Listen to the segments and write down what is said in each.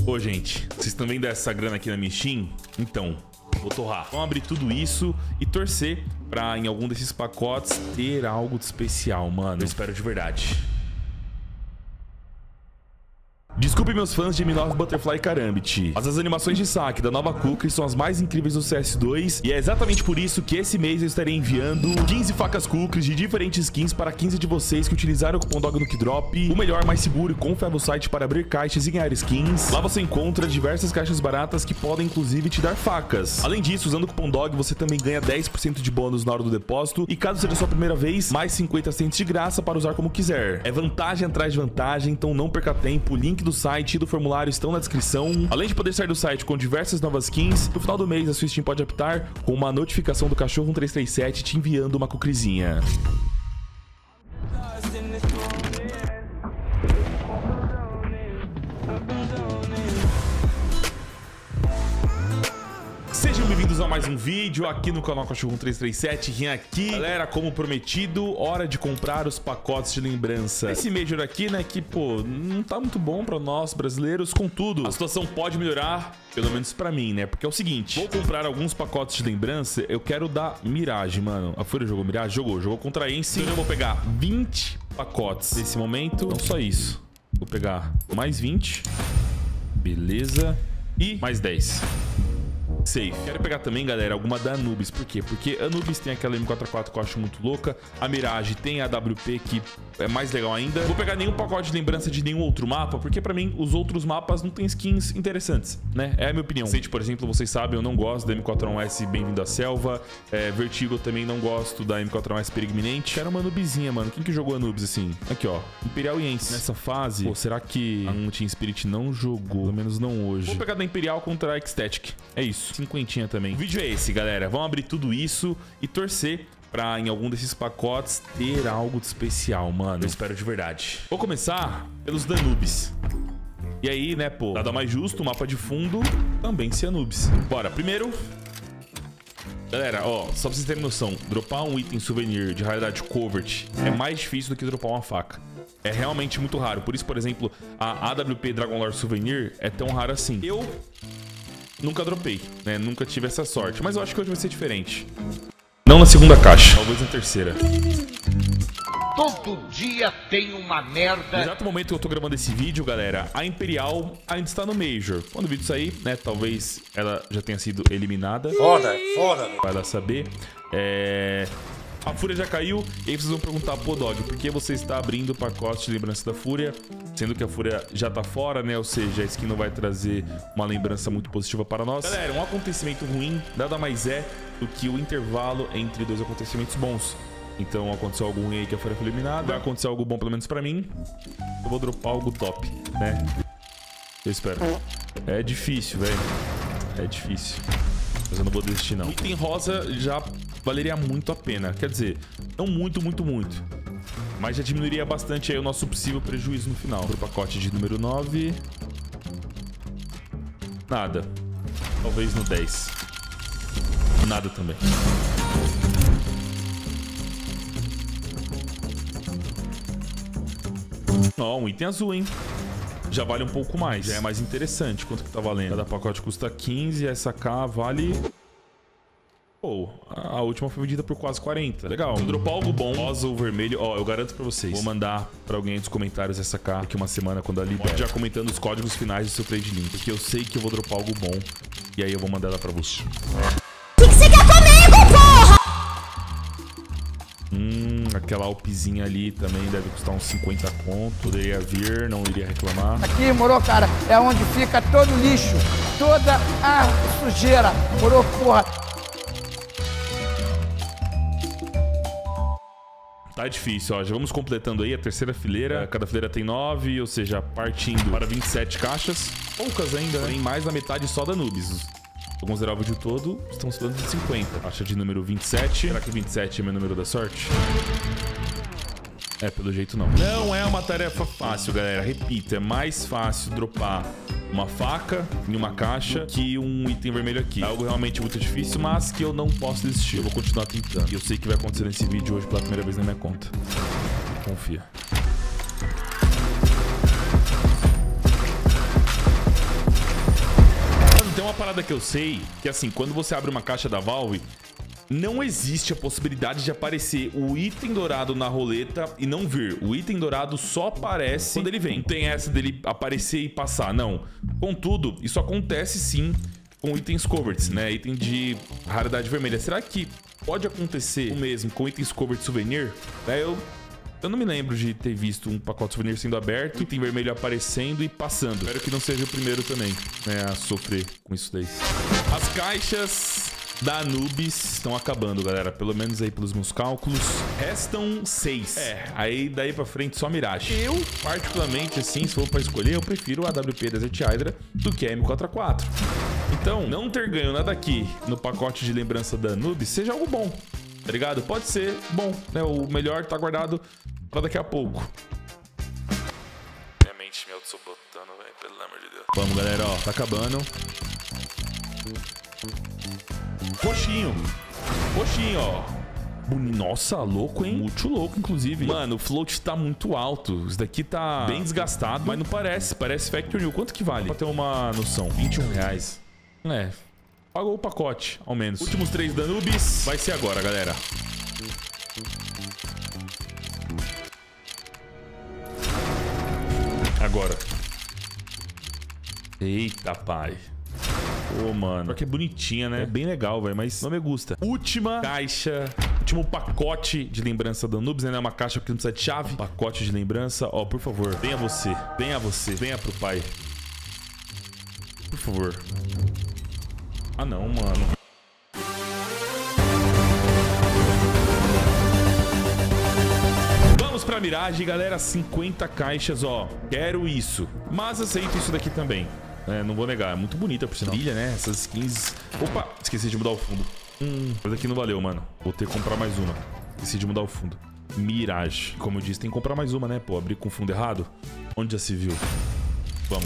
Ô, gente, vocês estão vendo essa grana aqui na minha Steam? Então, vou torrar. Vamos abrir tudo isso e torcer pra, em algum desses pacotes, ter algo de especial, mano. Eu espero de verdade. Desculpe meus fãs de M9 Butterfly Karambit, mas as animações de saque da nova Kukri são as mais incríveis do CS2 e é exatamente por isso que esse mês eu estarei enviando 15 facas Kukri de diferentes skins para 15 de vocês que utilizaram o cupom DOG no Kidrop, o melhor, mais seguro e confiável site para abrir caixas e ganhar skins. Lá você encontra diversas caixas baratas que podem inclusive te dar facas. Além disso, usando o cupom DOG você também ganha 10% de bônus na hora do depósito e caso seja sua primeira vez, mais 50 cents de graça para usar como quiser. É vantagem atrás de vantagem, então não perca tempo, o link do site e do formulário estão na descrição. Além de poder sair do site com diversas novas skins, no final do mês a sua Steam pode optar com uma notificação do Cachorro 1337 te enviando uma Kukrizinha. Sejam bem-vindos a mais um vídeo aqui no canal Cachorro 1337. Vim aqui, galera, como prometido, hora de comprar os pacotes de lembrança. Esse Major aqui, né, que, pô, não tá muito bom pra nós brasileiros. Contudo, a situação pode melhorar, pelo menos pra mim, né? Porque é o seguinte, vou comprar alguns pacotes de lembrança. Eu quero dar Mirage, mano. A Fúria jogou Mirage? Jogou contra a Ence. Então eu vou pegar 20 pacotes nesse momento. Não só isso. Vou pegar mais 20. Beleza. E mais 10. Safe. Quero pegar também, galera, alguma da Anubis. Por quê? Porque a Anubis tem aquela M4A4 que eu acho muito louca. A Mirage tem a AWP, que é mais legal ainda. Vou pegar nenhum pacote de lembrança de nenhum outro mapa, porque pra mim os outros mapas não tem skins interessantes, né? É a minha opinião. Sage, por exemplo, vocês sabem, eu não gosto da M4A1S Bem-vindo à Selva. Vertigo eu também não gosto da M4A1S Perigo Iminente. Quero uma Anubisinha, mano. Quem que jogou Anubis assim? Aqui, ó. Imperial e Ence. Nessa fase, pô, será que a Team Spirit não jogou? Pelo menos não hoje. Vou pegar da Imperial contra a Ecstatic. É isso. 50 também. O vídeo é esse, galera. Vamos abrir tudo isso e torcer pra, em algum desses pacotes, ter algo de especial, mano. Eu espero de verdade. Vou começar pelos da Anubis. E aí, né, pô, nada mais justo, o mapa de fundo também ser Anubis. Bora. Primeiro, galera, ó, só pra vocês terem noção, dropar um item souvenir de raridade Covert é mais difícil do que dropar uma faca. É realmente muito raro. Por isso, por exemplo, a AWP Dragon Lore Souvenir é tão rara assim. Eu nunca dropei, né? Nunca tive essa sorte. Mas eu acho que hoje vai ser diferente. Não na segunda caixa, talvez na terceira. Todo dia tem uma merda. No exato momento que eu tô gravando esse vídeo, galera, a Imperial ainda está no Major. Quando o vídeo sair, né, talvez ela já tenha sido eliminada. Foda. Vai lá saber. A Fúria já caiu, e aí vocês vão perguntar, pô, Dog, por que você está abrindo o pacote de lembrança da Fúria, sendo que a Fúria já tá fora, né? Ou seja, a skin não vai trazer uma lembrança muito positiva para nós. Galera, um acontecimento ruim nada mais é do que o intervalo entre dois acontecimentos bons. Então aconteceu algo ruim aí que a Fúria foi eliminada, vai acontecer algo bom pelo menos pra mim. Eu vou dropar algo top, né? Eu espero. É difícil, velho. É difícil. Mas eu não vou desistir, não. Item rosa já valeria muito a pena. Quer dizer, não muito. Mas já diminuiria bastante aí o nosso possível prejuízo no final. Pro pacote de número 9. Nada. Talvez no 10. Nada também. Ó, um item azul, hein? Já vale um pouco mais, já é mais interessante. Quanto que tá valendo? Cada pacote custa 15, essa K vale... Pô, a última foi vendida por quase 40. Legal. Se eu dropar algo bom, rosa ou vermelho, ó, eu garanto pra vocês. Vou mandar pra alguém nos comentários essa K daqui uma semana quando ela libera. Pode já comentando os códigos finais do seu trade link, porque eu sei que eu vou dropar algo bom. E aí eu vou mandar ela pra você. O que você quer comigo, porra? Aquela Alpzinha ali também deve custar uns 50 conto. Poderia vir, não iria reclamar. Aqui, moro, cara, é onde fica todo o lixo, toda a sujeira. Moro, porra. Tá difícil, ó. Já vamos completando aí a terceira fileira. Cada fileira tem 9, ou seja, partindo para 27 caixas. Poucas ainda, né? Tem mais da metade só da Anubis. Vou considerar o vídeo todo, estamos falando de 50. Caixa de número 27. Será que 27 é meu número da sorte? É, pelo jeito não. Não é uma tarefa fácil, galera. Repito, é mais fácil dropar uma faca em uma caixa que um item vermelho aqui. É algo realmente muito difícil, mas que eu não posso desistir. Eu vou continuar tentando. E eu sei que vai acontecer nesse vídeo hoje pela primeira vez na minha conta. Confia. parada que eu sei, que assim, quando você abre uma caixa da Valve, não existe a possibilidade de aparecer o item dourado na roleta e não vir. O item dourado só aparece quando ele vem. Não tem essa dele aparecer e passar, não. Contudo, isso acontece sim com itens coverts, né? Item de raridade vermelha. Será que pode acontecer o mesmo com itens covert souvenir? Eu não me lembro de ter visto um pacote souvenir sendo aberto, item vermelho aparecendo e passando. Espero que não seja o primeiro também, né, a sofrer com isso daí. As caixas da Anubis estão acabando, galera. Pelo menos aí pelos meus cálculos. Restam 6. Aí daí pra frente só Mirage. Eu, particularmente, assim, se for pra escolher, eu prefiro a AWP Desert Hydra do que a M4A4. Então, não ter ganho nada aqui no pacote de lembrança da Anubis seja algo bom, tá ligado? Pode ser bom, né? O melhor tá guardado pra daqui a pouco. Minha mente me auto-sabotando, velho. Pelo amor de Deus. Vamos, galera, ó. Tá acabando. Roxinho. Roxinho, ó. Nossa, louco, hein? Muito louco, inclusive. Mano, o float tá muito alto. Isso daqui tá bem desgastado, mas não parece. Parece Factory New. Quanto que vale? Pra ter uma noção. R$21. Pagou o pacote, ao menos. Últimos 3 da Anubis. Vai ser agora, galera. Agora. Eita, pai. Ô, mano. Porque é bonitinha, né? É bem legal, velho, mas não me gusta. Última caixa, último pacote de lembrança da Anubis, né? Uma caixa que não precisa de chave. Pacote de lembrança. Ó, por favor, venha você. Venha você. Venha pro pai. Por favor. Ah, não, mano. Vamos pra Mirage, galera. 50 caixas, ó. Quero isso. Mas aceito isso daqui também. Não vou negar, é muito bonita por sinal. Brilha, né? Essas skins. Opa, esqueci de mudar o fundo. Mas aqui não valeu, mano. Vou ter que comprar mais uma. Esqueci de mudar o fundo. Mirage. Como eu disse, tem que comprar mais uma, né? Pô, abri com o fundo errado. Onde já se viu? Vamos.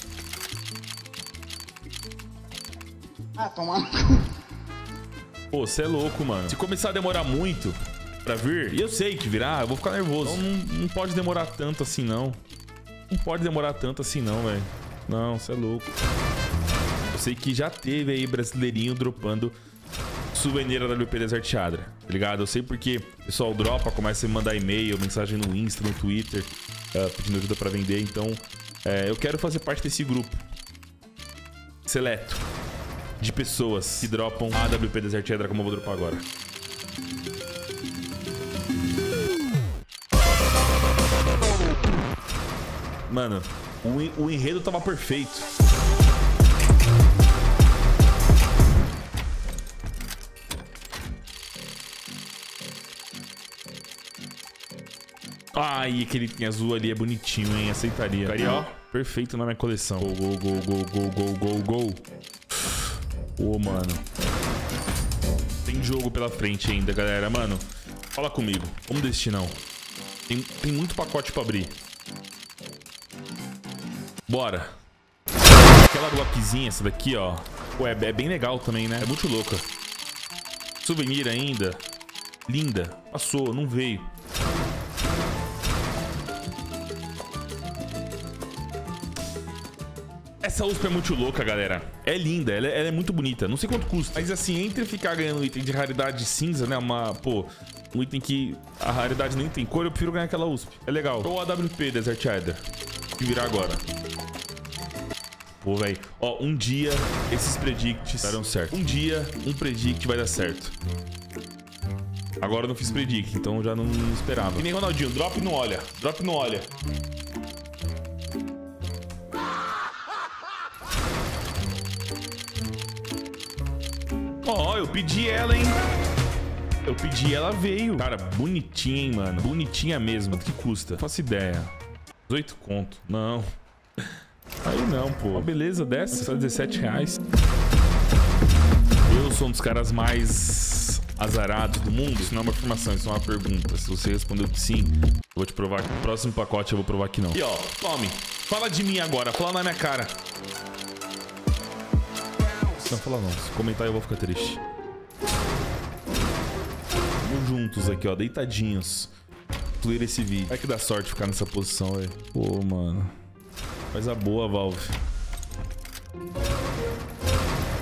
Ah, toma. Pô, você é louco, mano. Se começar a demorar muito pra vir, e eu sei que virá, eu vou ficar nervoso. Então não pode demorar tanto assim, não. Não pode demorar tanto assim, não, velho. Não, você é louco. Eu sei que já teve aí brasileirinho dropando souvenir da AWP Desert Hydra, tá ligado? Eu sei porque o pessoal dropa, começa a me mandar e-mail, mensagem no Insta, no Twitter, pedindo ajuda pra vender. Então, eu quero fazer parte desse grupo seleto de pessoas que dropam a AWP Desert Hydra, como eu vou dropar agora. Mano, o enredo tava perfeito. Ai, aquele item azul ali é bonitinho, hein? Aceitaria. Ficaria, ó, perfeito na minha coleção. Gol, gol, gol, gol, gol, gol, gol, gol. Ô, mano. Tem jogo pela frente ainda, galera. Mano, fala comigo. Vamos desistir, não. Tem muito pacote pra abrir. Bora. Aquela Glockzinha, essa daqui, ó. Pô, é bem legal também, né? É muito louca. Souvenir ainda. Linda. Passou, não veio. Essa USP é muito louca, galera. É linda, ela é muito bonita. Não sei quanto custa. Mas assim, entre ficar ganhando item de raridade cinza, né? Um item que a raridade nem tem cor, eu prefiro ganhar aquela USP. É legal. Ou a AWP Desert Hydra. Que virar agora. Pô, velho. Ó, um dia esses predicts darão certo. Um dia um predict vai dar certo. Agora eu não fiz predict, então já não esperava. Que nem Ronaldinho, drop e não olha. Drop e não olha. Ó, eu pedi ela, hein? Eu pedi, ela veio. Cara, bonitinha, hein, mano? Bonitinha mesmo. Quanto que custa? Não faço ideia. 18 conto. Não. Aí não, pô. Uma beleza dessa, só 17 reais. Eu sou um dos caras mais azarados do mundo? Isso não é uma afirmação, isso é uma pergunta. Se você respondeu que sim, eu vou te provar que no próximo pacote eu vou provar que não. E ó, tome. Fala de mim agora, fala na minha cara. Não, fala não. Se comentar eu vou ficar triste. Vamos juntos aqui, ó, deitadinhos. Concluir esse vídeo. Vai que dá sorte ficar nessa posição, velho. Pô, mano. Coisa boa, Valve.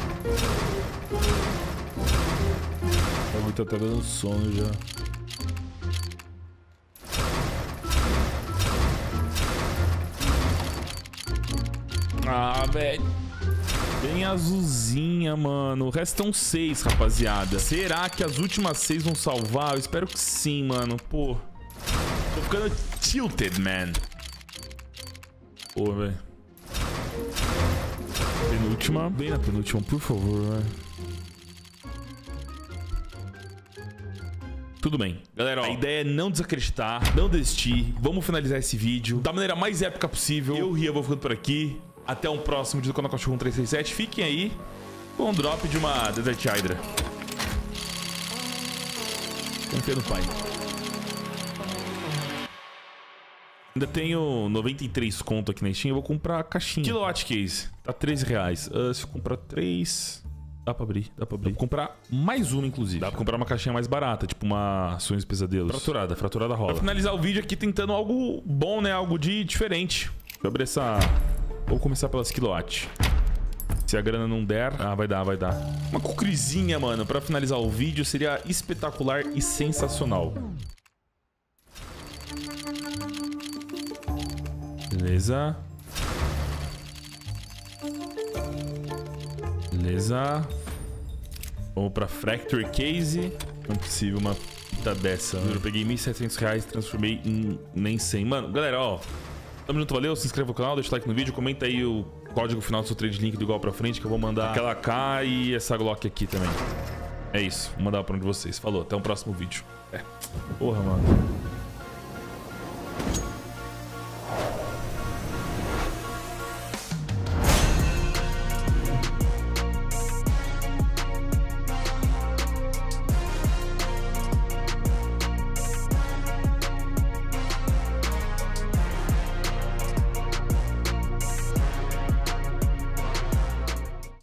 Tá até dando sono já. Ah, velho. Bem azulzinha, mano. Restam 6, rapaziada. Será que as últimas 6 vão salvar? Eu espero que sim, mano. Pô. Tô ficando tilted, man. Pô, velho. Penúltima. Bem na penúltima, por favor, velho. Tudo bem. Galera, ó, a ideia é não desacreditar, não desistir. Vamos finalizar esse vídeo da maneira mais épica possível. Eu, Ria, vou ficando por aqui. Até um próximo vídeo do canal Cachorro 1337. Fiquem aí com um drop de uma Desert Hydra. Confia no pai. Ainda tenho 93 conto aqui na Steam. Eu vou comprar a caixinha. Kilowatt Case. Tá R$13. Se eu comprar 3... Dá pra abrir, dá pra abrir. Dá pra comprar mais uma, inclusive. Dá pra comprar uma caixinha mais barata, tipo uma Sonhos e Pesadelos. Fraturada rola. Pra finalizar o vídeo aqui, tentando algo bom, né? Algo de diferente. Deixa eu abrir essa... Vou começar pelas Kilowatt. Se a grana não der... Ah, vai dar, vai dar. Uma cucrizinha, mano, pra finalizar o vídeo seria espetacular e sensacional. Beleza. Beleza. Vamos pra Fracture Case. Não é possível uma fita dessa. Eu peguei R$1.700, transformei em nem 100. Mano, galera, ó. Tamo junto, valeu. Se inscreva no canal, deixa o like no vídeo. Comenta aí o código final do seu trade link do igual pra frente, que eu vou mandar aquela K e essa Glock aqui também. É isso. Vou mandar pra um de vocês. Falou, até o próximo vídeo. Porra, mano.